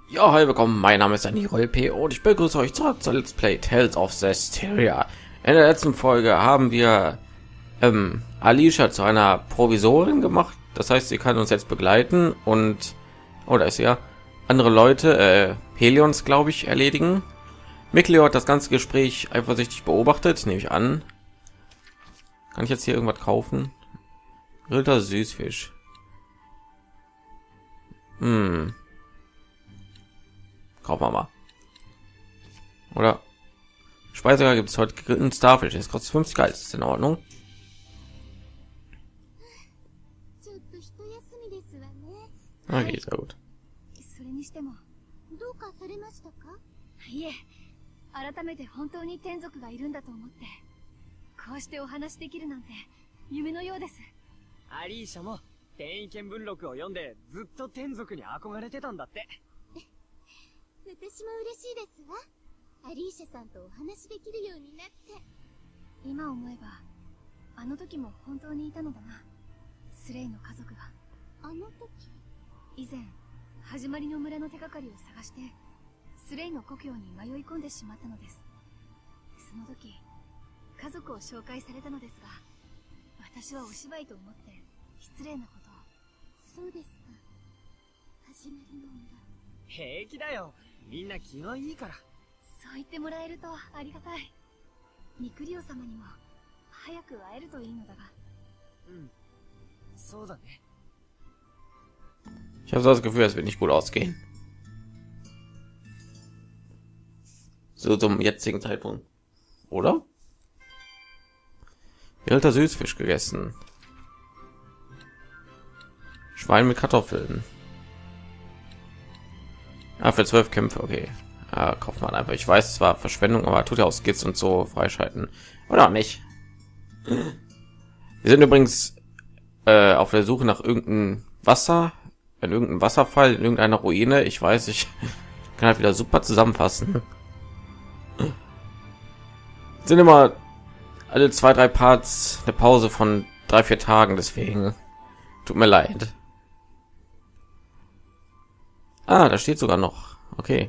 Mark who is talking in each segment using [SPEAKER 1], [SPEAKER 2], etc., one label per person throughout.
[SPEAKER 1] Ja, hi, willkommen. Mein Name ist Daniel P. und ich begrüße euch zurück zu Let's Play Tales of Zestiria. In der letzten Folge haben wir Alicia zu einer Provisorin gemacht. Das heißt, sie kann uns jetzt begleiten und oder ist ja andere Leute, Helions, glaube ich, erledigen. Mikleo hat das ganze Gespräch eifersüchtig beobachtet, nehme ich an. Kann ich jetzt hier irgendwas kaufen? Grillter Süßfisch. Kaufen wir mal. Oder Speisegar gibt es heute gegrillten Starfish. Das kostet 50 Geld. Ist in Ordnung? Okay, sehr gut.
[SPEAKER 2] いえ、改めて本当に天族がいるんだと思って、こうしてお話できるなんて夢のようです。
[SPEAKER 3] アリーシャも天意見聞録を読んでずっと天族に憧れてたんだって。
[SPEAKER 4] 私も嬉しいですわ。アリーシャさんとお話できるようになって。
[SPEAKER 2] 今思えば、あの時も本当にいたのだな。スレイの家族が。
[SPEAKER 4] あの時？
[SPEAKER 2] 以前、始まりの村の手がかりを探して、スレイの故郷に迷い込んでしまったのです。その時、家族を紹介されたのですが、私はお芝居と思って失礼なことを。
[SPEAKER 4] そうですか。始まりの村。
[SPEAKER 3] 平気だよ。みんな気がいいから。
[SPEAKER 2] そう言ってもらえるとありがたい。ミクリオ様にも早く会えるといいのだが。
[SPEAKER 3] うん。そうだね。
[SPEAKER 1] Ich habe so das Gefühl, es wird nicht gut ausgehen. So zum jetzigen Zeitpunkt, oder? Grillter Süßfisch gegessen. Schwein mit Kartoffeln. Ah, für 12 Kämpfe, okay. Ah, kauft man einfach. Ich weiß, es war Verschwendung, aber tut ja auch Skills und so freischalten. Oder auch nicht. Wir sind übrigens auf der Suche nach irgendeinem Wasser, in irgendeinem Wasserfall, in irgendeiner Ruine. Ich weiß, ich kann halt wieder super zusammenfassen. Sind immer alle 2-3 Parts eine Pause von 3-4 Tagen, deswegen tut mir leid. Ah, da steht sogar noch. Okay.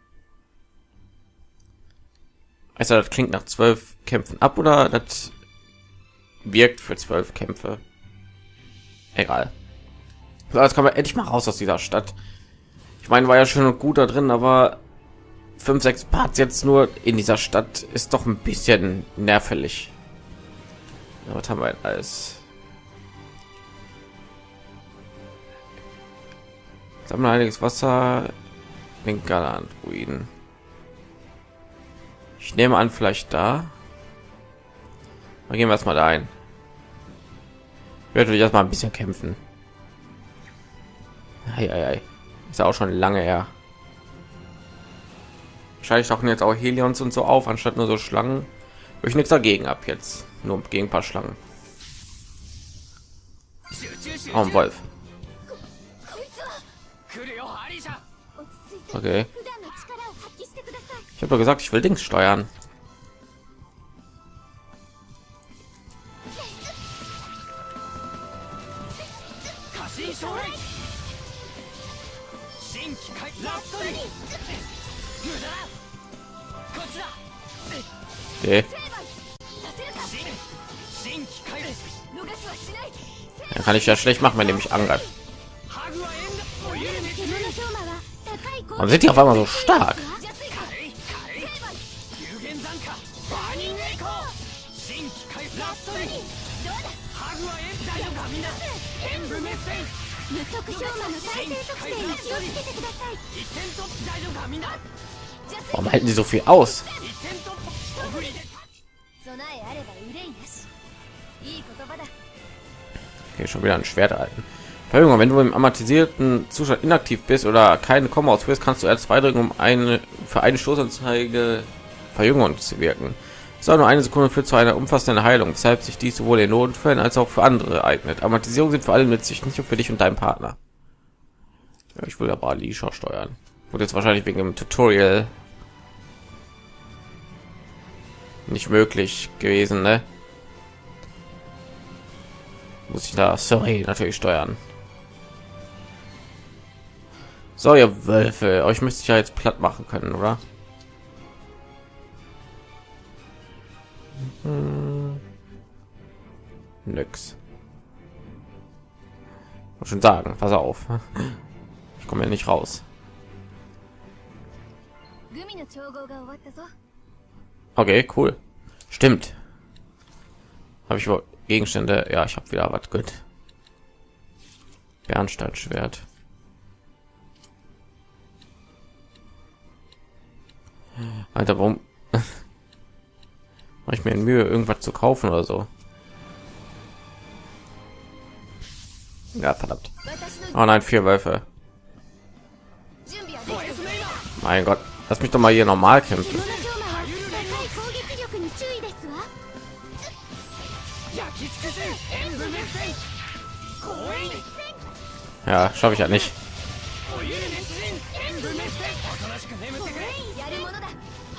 [SPEAKER 1] Also das klingt nach 12 Kämpfen ab oder das wirkt für 12 Kämpfe. Egal. So, jetzt kommen wir endlich mal raus aus dieser Stadt. Ich meine, war ja schön und gut da drin, aber 5-6 Parts jetzt nur in dieser Stadt ist doch ein bisschen nervig. Ja, was haben wir denn alles? Sammle einiges Wasser, den Galant-Ruinen. Ich nehme an, vielleicht da. Dann gehen wir erstmal da ein. Ich werde natürlich erstmal ein bisschen kämpfen. Ei. Ist ja auch schon lange her. Wahrscheinlich tauchen jetzt auch Helions und so auf, anstatt nur so Schlangen. Wo ich nichts dagegen ab jetzt. Nur gegen ein paar Schlangen. Oh, ein Wolf. Okay. Ich habe doch gesagt, ich will Dings steuern. Okay. Dann kann ich ja schlecht machen, wenn er mich angreift. Warum sind die auf einmal so stark? Warum halten die so viel aus? Okay, schon wieder ein Schwert halten. Verjüngung, wenn du im amortisierten Zustand inaktiv bist oder keine Komma ausführst, kannst du R2 drücken, um für eine Stoßanzeige Verjüngung zu wirken. So, nur eine Sekunde führt zu einer umfassenden Heilung, weshalb sich dies sowohl in Notfällen als auch für andere eignet. Amortisierung sind für alle nützlich, nicht nur für dich und deinen Partner. Ja, ich will aber Alicia steuern. Wurde jetzt wahrscheinlich wegen dem Tutorial nicht möglich gewesen, ne? Muss ich da, sorry, natürlich steuern. So, ihr Wölfe, euch müsste ich ja jetzt platt machen können, oder? Nix. Muss schon sagen, pass auf. Ich komme ja nicht raus.
[SPEAKER 2] グミの調合が終わったぞ。
[SPEAKER 1] Okay, cool. Stimmt. Habe ich wohl Gegenstände? Ja, ich habe wieder was gut. Bernsteinschwert. Alter, warum mache ich mir in Mühe, irgendwas zu kaufen oder so? Ja, verdammt. Oh nein, 4 Wölfe.
[SPEAKER 2] 準備はできてる。
[SPEAKER 1] Mein Gott, lass mich doch mal hier normal kämpfen.
[SPEAKER 4] この龍馬は高い攻撃力に注意ですわ。
[SPEAKER 3] 焼き尽くす演武熱戦光栄
[SPEAKER 1] Ja, schaffe ich ja nicht.
[SPEAKER 3] お湯熱戦演武熱戦おとなしく眠ってくれ
[SPEAKER 2] やるものだ。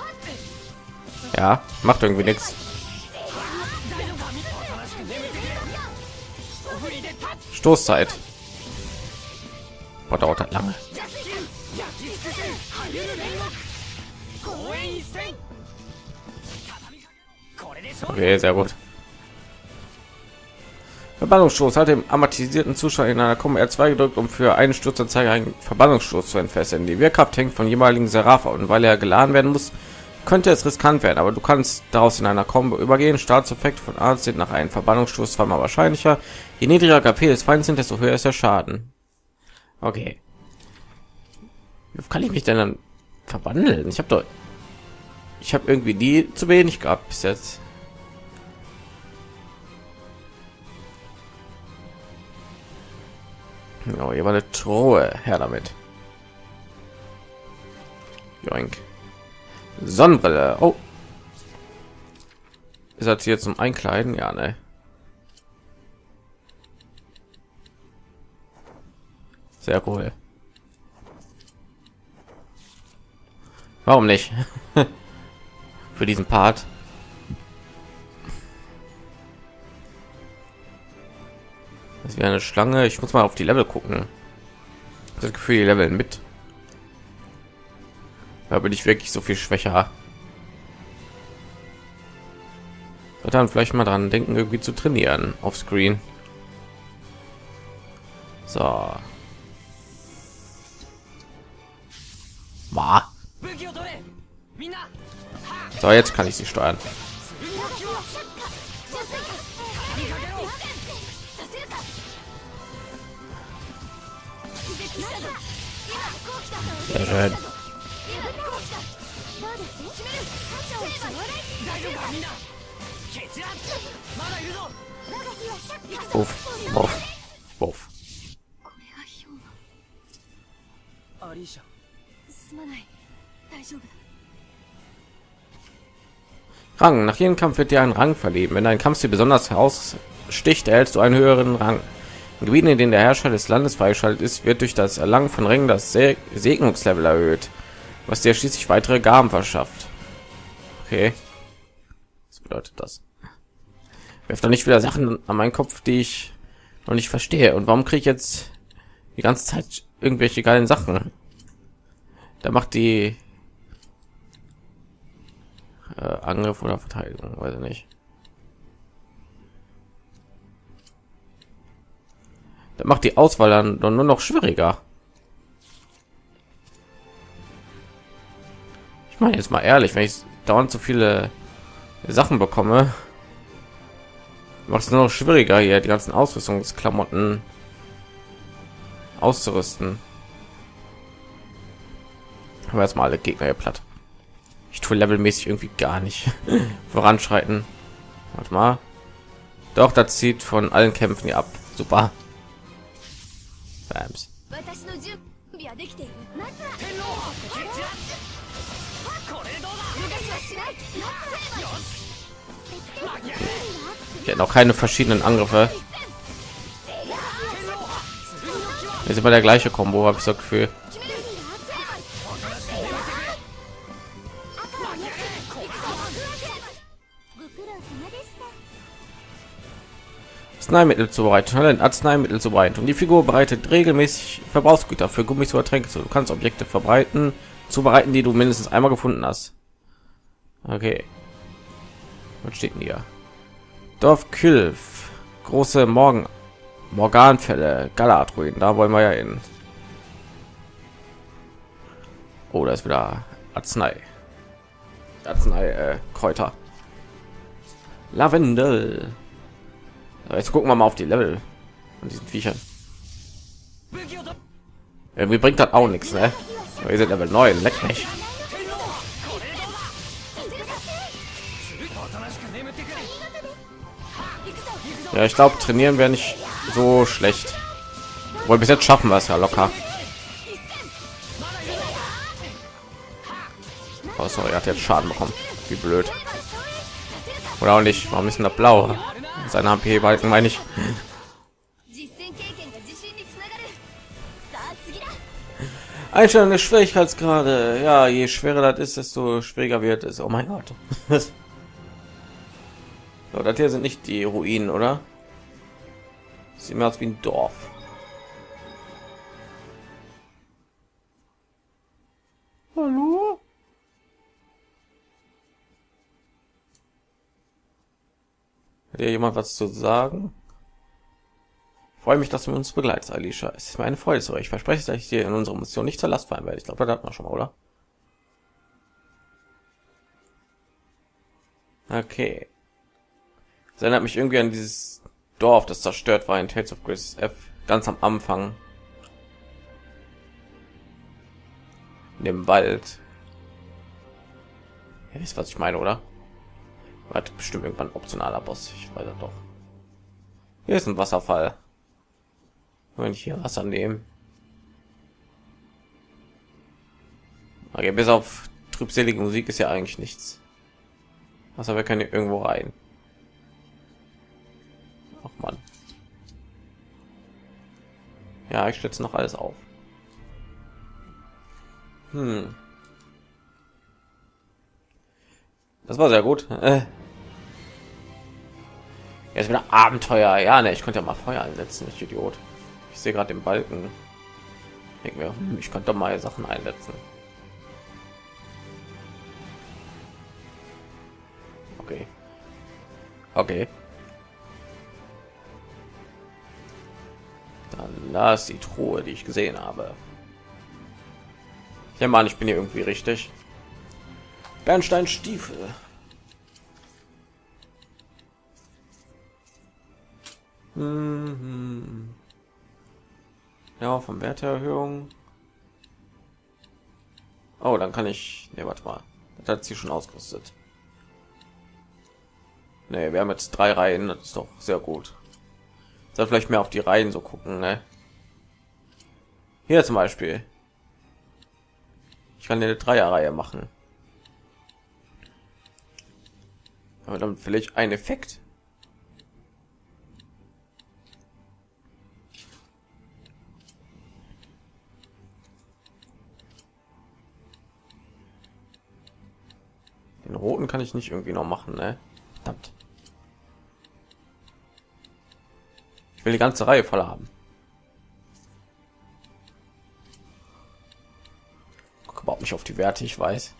[SPEAKER 1] Ja, macht irgendwie nichts.
[SPEAKER 3] 大丈夫かおとなしく眠ってくれ一振りでタッチ
[SPEAKER 1] Stoßzeit. Boah, dauert das lange.
[SPEAKER 3] 焼き尽くすはゆる煉獄光栄一戦畳みかけろこれで勝負
[SPEAKER 1] Okay, sehr gut. Verbannungsstoß hat dem amortisierten Zuschauer in einer Komma R2 gedrückt, um für einen Sturzanzeiger einen Verbannungsstoß zu entfesseln. Die Wirkkraft hängt von jeweiligen Seraph ab und weil er geladen werden muss, könnte es riskant werden, aber du kannst daraus in einer Combo übergehen. Starteffekt von A sind nach einem Verbannungsstoß zweimal wahrscheinlicher. Je niedriger KP des Feindes sind, desto höher ist der Schaden. Okay. Wie kann ich mich denn dann verwandeln? Ich habe irgendwie die zu wenig gehabt bis jetzt. Oh, hier war eine Truhe. Her damit. Joink. Sonnenbrille. Oh. Ist das hier zum Einkleiden? Ja, ne. Sehr cool. Warum nicht? Für diesen Part. Das wäre eine Schlange. Ich muss mal auf die Level gucken. Das Gefühl, die Level mit. Da bin ich wirklich so viel schwächer. Und dann vielleicht mal dran denken, irgendwie zu trainieren auf Screen. So. Bah.
[SPEAKER 3] 武器を取れみんな
[SPEAKER 1] So, jetzt kann ich sie steuern.
[SPEAKER 2] 今こう来た。
[SPEAKER 1] Sehr schön.
[SPEAKER 2] 今こう来た。
[SPEAKER 4] どうです
[SPEAKER 3] 大丈夫かみんなケチラまだいるぞ
[SPEAKER 4] 我が日はシャッカ
[SPEAKER 1] Uff, uff, uff.
[SPEAKER 2] これがヒョウの。
[SPEAKER 3] アリーシャ
[SPEAKER 2] すまない。大丈夫だ。
[SPEAKER 1] Rang. Nach jedem Kampf wird dir ein Rang verliehen. Wenn ein Kampfstil besonders heraussticht, erhältst du einen höheren Rang. In Gebieten, in denen der Herrscher des Landes freigeschaltet ist, wird durch das Erlangen von Rängen das Segnungslevel erhöht, was dir schließlich weitere Gaben verschafft. Okay. Was bedeutet das? Werft doch nicht wieder Sachen an meinen Kopf, die ich noch nicht verstehe. Und warum kriege ich jetzt die ganze Zeit irgendwelche geilen Sachen? Da macht die Angriff oder Verteidigung, weiß ich nicht. Da macht die Auswahl dann nur noch schwieriger. Ich meine jetzt mal ehrlich, wenn ich dauernd so viele Sachen bekomme, macht es nur noch schwieriger, hier die ganzen Ausrüstungsklamotten auszurüsten. Aber erstmal alle Gegner hier platt. Ich tue levelmäßig irgendwie gar nicht voranschreiten. Warte mal. Doch, das zieht von allen Kämpfen hier ab. Super. Bams.
[SPEAKER 2] 私の準備はできている。まずは
[SPEAKER 3] 天皇ケチラこれでどうだ
[SPEAKER 2] 私はしない。
[SPEAKER 3] 負け
[SPEAKER 1] Ich hätte noch keine verschiedenen Angriffe. Ist immer der gleiche Combo, habe ich so Gefühl. Arzneimittel zubereitet. Talent Arzneimittel zubereitet. Und die Figur bereitet regelmäßig Verbrauchsgüter für Gummis oder Tränke. Du kannst Objekte zubereiten, die du mindestens einmal gefunden hast. Okay. Was steht denn hier? Dorf Kylf. Große Morganfälle. Galadruin. Da wollen wir ja hin. Oh, da ist wieder Kräuter. Lavendel. Jetzt gucken wir mal auf die Level von diesen Viechern. Irgendwie bringt das auch nichts, ne? Wir sind Level 9, leck mich. Ja, ich glaube, trainieren wäre nicht so schlecht. Wohl bis jetzt schaffen wir es ja locker. Oh, sorry, er hat jetzt Schaden bekommen. Wie blöd. Oder auch nicht. Warum ist denn das blau? Seine HP-Balken meine ich. Einstellung des Schwierigkeitsgrade. Ja, je schwerer das ist, desto schwieriger wird es. Oh mein Gott. So, das hier sind nicht die Ruinen, oder? Sieht mir aus wie ein Dorf. Hallo? Hat hier jemand was zu sagen? Ich freue mich, dass du uns begleitest, Alicia. Es ist mir eine Freude zu euch. Ich verspreche, dass ich dir in unserer Mission nicht zur Last fallen werde. Ich glaube, das hat man schon mal, oder? Okay. Das erinnert mich irgendwie an dieses Dorf, das zerstört war in Tales of Grace F. Ganz am Anfang. In dem Wald. Ihr wisst, was ich meine, oder? Hat bestimmt irgendwann ein optionaler Boss. Ich weiß das doch. Hier ist ein Wasserfall. Wenn ich hier Wasser nehme. Okay, bis auf trübselige Musik ist ja eigentlich nichts. Wasser, wir können hier irgendwo rein. Ach man. Ja, ich schätze noch alles auf. Das war sehr gut. Jetzt wieder Abenteuer. Ja, ne, ich könnte ja mal Feuer einsetzen, ich Idiot. Ich sehe gerade den Balken. Denk mir, ich könnte doch mal Sachen einsetzen. Okay. Okay. Dann da ist die Truhe, die ich gesehen habe. Ich nehme an, ich bin hier irgendwie richtig. Bernsteinstiefel. Ja, vom Werteerhöhung. Oh, dann kann ich. Ne, warte mal. Das hat sie schon ausgerüstet. Ne, wir haben jetzt 3 Reihen. Das ist doch sehr gut. Soll vielleicht mehr auf die Reihen so gucken, ne? Hier zum Beispiel. Ich kann eine Dreierreihe machen. Aber dann vielleicht ein Effekt. Den roten kann ich nicht irgendwie noch machen, ne? Verdammt. Ich will die ganze Reihe voll haben. Guck überhaupt nicht auf die Werte, ich weiß.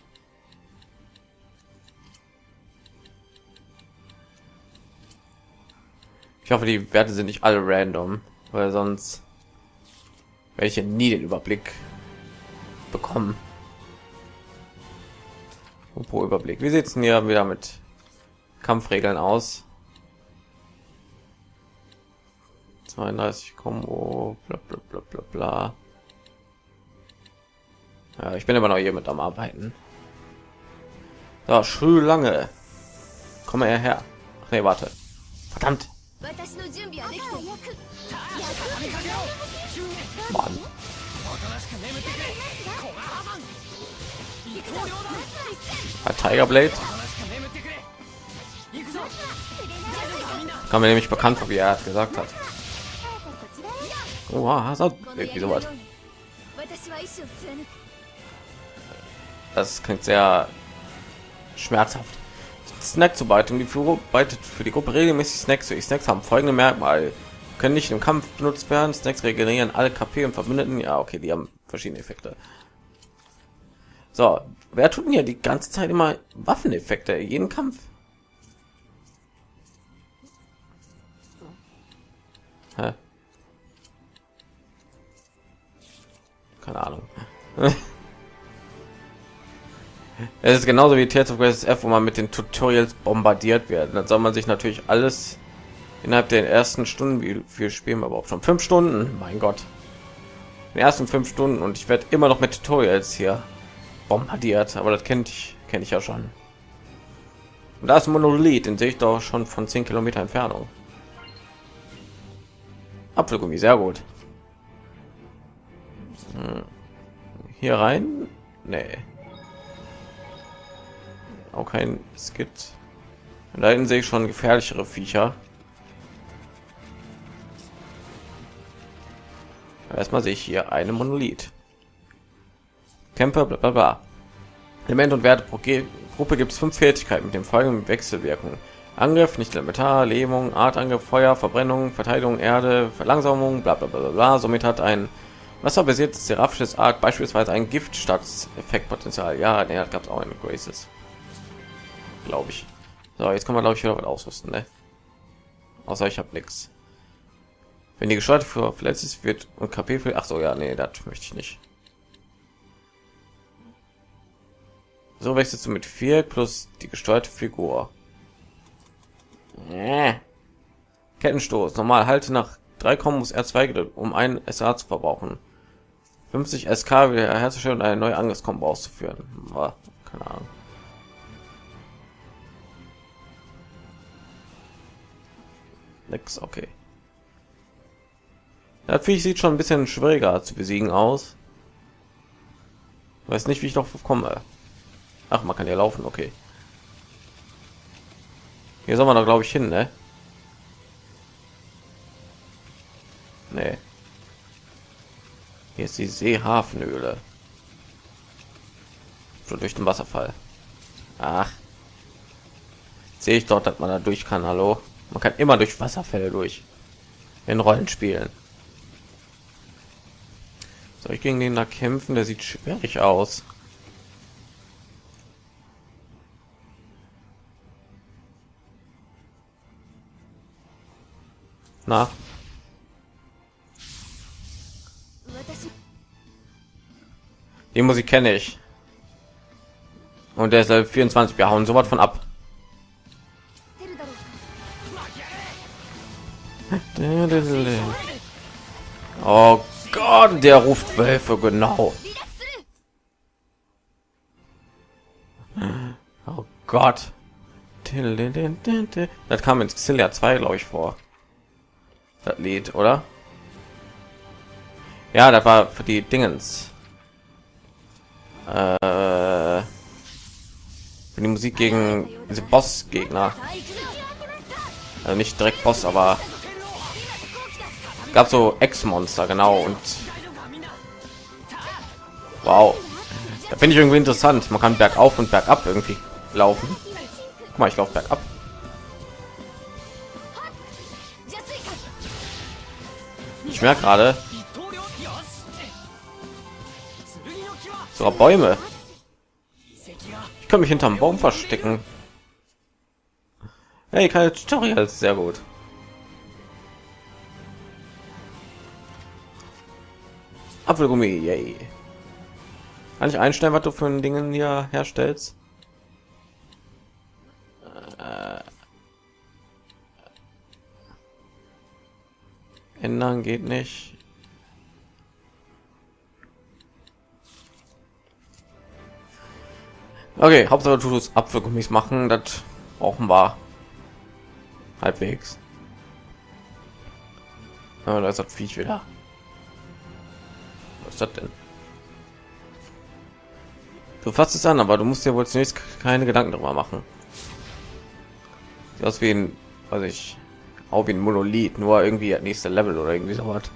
[SPEAKER 1] Ich hoffe, die Werte sind nicht alle random, weil sonst werde ich ja nie den Überblick bekommen. Pro Überblick. Wie sieht es denn hier wieder mit Kampfregeln aus? 32 Combo, bla bla bla bla bla. Ja, ich bin aber noch hier mit am Arbeiten. So, schön lange. Komm mal her. Ach nee, warte. Verdammt. Mann. Tiger Blade. Kam mir nämlich bekannt vor, wie er gesagt hat. Oh, so irgendwie sowas. Das klingt sehr schmerzhaft. Snackzubereitung. Die Führung bereitet für die Gruppe regelmäßig Snacks. Die Snacks haben folgende Merkmale: können nicht im Kampf benutzt werden. Snacks regenerieren alle KP und Verbündeten. Ja, okay, die haben verschiedene Effekte. So, wer tut denn hier die ganze Zeit immer Waffeneffekte? Jeden Kampf. Hä? Keine Ahnung. Es ist genauso wie Tales of Grace F, wo man mit den Tutorials bombardiert wird. Dann soll man sich natürlich alles innerhalb der ersten Stunden, wie viel spielen wir überhaupt schon? 5 Stunden, mein Gott. In den ersten 5 Stunden und ich werde immer noch mit Tutorials hier bombardiert, aber das kenne ich ja schon. Und da ist ein Monolith, den sehe ich doch schon von 10 Kilometer Entfernung. Apfelgummi, sehr gut. Hier rein? Nee. Auch kein Skit. Und da hinten sehe ich schon gefährlichere Viecher. Erstmal sehe ich hier eine Monolith. Kämpfer, bla bla bla. Element und Werte pro Gruppe gibt es 5 Fertigkeiten mit dem folgenden Wechselwirkung: Angriff, nicht elementar, Lähmung, Artangriff, Feuer, Verbrennung, Verteidigung, Erde, Verlangsamung, bla bla bla bla. Somit hat ein wasserbasiertes seraphisches Arc beispielsweise ein giftstarkes Effektpotenzial. Ja, ne, das gab es auch in Graces, glaube ich. So, jetzt kann man, glaube ich, wieder was ausrüsten, ne? Außer ich habe nichts. Wenn die Gestalt für verletzt ist, wird und KP für... Ach so, ja, nee, das möchte ich nicht. So wechselst du mit 4 plus die gesteuerte Figur. Kettenstoß. Normal halte nach 3 Kombos R2 gedrückt, um einen SA zu verbrauchen. 50 SK wieder herzustellen und eine neue Angriffskombo auszuführen. Boah, keine Ahnung. Nix, okay. Das Viech sieht schon ein bisschen schwieriger zu besiegen aus. Ich weiß nicht, wie ich noch komme. Ach, man kann ja laufen, okay. Hier soll man doch, glaube ich, hin, ne? Nee. Hier ist die Seehafenöle. Schon durch den Wasserfall. Ach. Sehe ich dort, dass man da durch kann, hallo? Man kann immer durch Wasserfälle durch. In Rollenspielen. Soll ich gegen den da kämpfen? Der sieht schwierig aus. Na? Die Musik kenne ich. Und der ist 24. Wir hauen sowas von ab. Oh Gott, der ruft Wölfe, genau. Oh Gott. Das kam ins Xillia 2, glaube ich, vor. Das Lied, oder? Ja, das war für die Dingens. Für die Musik gegen diese Boss-Gegner. Also nicht direkt Boss, aber gab so Ex-Monster, genau. Und wow, da finde ich irgendwie interessant. Man kann bergauf und bergab irgendwie laufen. Guck mal, ich laufe bergab. Ich merke gerade, so Bäume. Ich kann mich hinterm Baum verstecken. Hey, keine Tutorials, sehr gut. Apfelgummi, yay. Kann ich einstellen, was du für ein Dingen hier herstellst? Ändern geht nicht. Okay, Hauptsache du tust Apfelgummis machen, das brauchen wir halbwegs. Ja, da ist das Viech wieder. Was ist das denn? Du fasst es an, aber du musst dir wohl zunächst keine Gedanken darüber machen. Sieht aus wie ein, weiß ich, auch wie ein Monolith, nur irgendwie nächste Level oder irgendwie so was.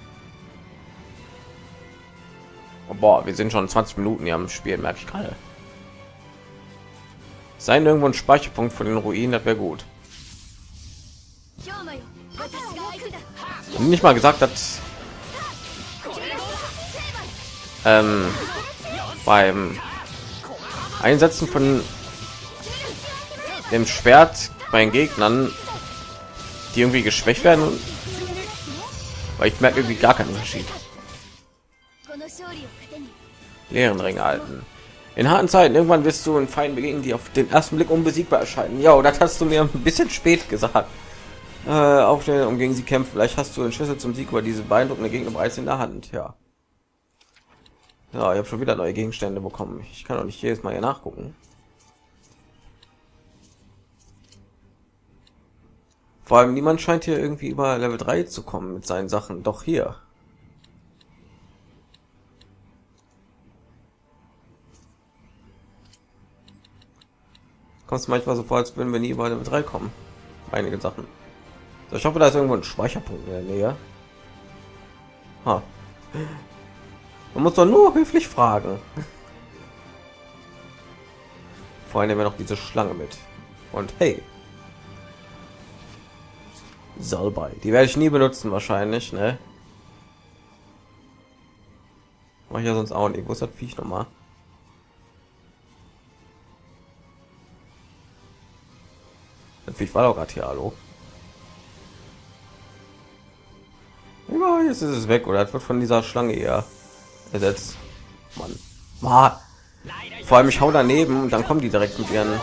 [SPEAKER 1] Oh, boah, wir sind schon 20 Minuten hier am Spiel, merke ich gerade. Sein irgendwo ein Speicherpunkt von den Ruinen, das wäre gut.
[SPEAKER 2] 兵馬よ、私が相手だ。
[SPEAKER 1] Und nicht mal gesagt hat, beim Einsetzen von dem Schwert bei den Gegnern, die irgendwie geschwächt werden, weil ich merke irgendwie gar keinen Unterschied.
[SPEAKER 2] この勝利を糧に
[SPEAKER 1] Leeren Ring halten. In harten Zeiten irgendwann wirst du einen Feind begegnen, die auf den ersten Blick unbesiegbar erscheinen. Ja, das hast du mir ein bisschen spät gesagt. Aufstellen und gegen sie kämpfen. Vielleicht hast du den Schlüssel zum Sieg über diese beeindruckende Gegner bereits in der Hand. Ja. Ja, ich habe schon wieder neue Gegenstände bekommen. Ich kann doch nicht jedes Mal hier nachgucken. Vor allem niemand scheint hier irgendwie über Level 3 zu kommen mit seinen Sachen. Doch hier. Kommst manchmal so vor, als würden wir nie über Level 3 kommen. Einige Sachen. So, ich hoffe, da ist irgendwo ein Speicherpunkt in der Nähe. Ha. Man muss doch nur höflich fragen. Vorhin nehmen wir noch diese Schlange mit. Und hey. Salbei. Die werde ich nie benutzen wahrscheinlich, ne? Mach ich ja sonst auch nicht. Wo ist das Viech noch mal? Das Viech war doch gerade hier, hallo. Ja, jetzt ist es weg, oder es wird von dieser Schlange eher ersetzt. Mann. Vor allem ich hau daneben und dann kommen die direkt mit ihren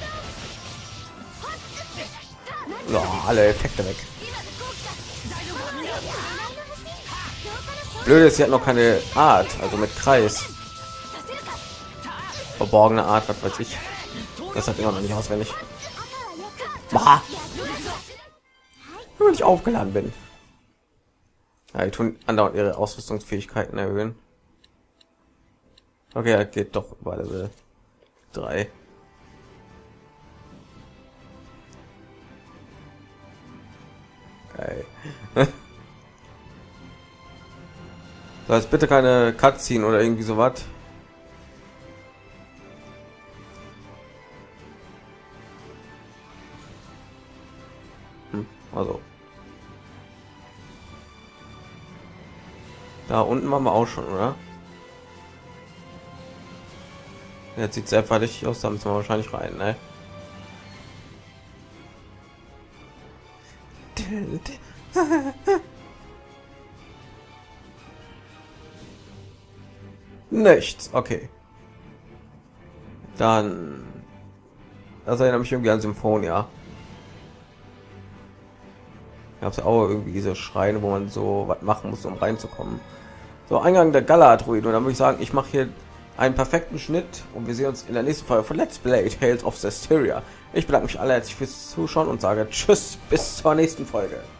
[SPEAKER 1] alle Effekte weg. Blöd ist, sie hat noch keine Art, also mit Kreis. Verborgene Art, was weiß ich. Das hat immer noch nicht auswendig. Wenn ich aufgeladen bin. Ja, die tun andauernd ihre Ausrüstungsfähigkeiten erhöhen. Okay, das geht doch über Level 3. Geil. So, jetzt bitte keine Cutscene oder irgendwie so was. Also. Da unten waren wir auch schon, oder? Jetzt sieht sehr verdächtig aus, da müssen wir wahrscheinlich rein, ne? Nichts, okay. Dann... Das erinnert mich irgendwie an Symphonia. Gab es auch irgendwie diese Schreine, wo man so was machen muss, um reinzukommen. So, Eingang der Galadruid. Und dann würde ich sagen, ich mache hier einen perfekten Schnitt und wir sehen uns in der nächsten Folge von Let's Play Tales of Zestiria. Ich bedanke mich alle herzlich fürs Zuschauen und sage Tschüss, bis zur nächsten Folge.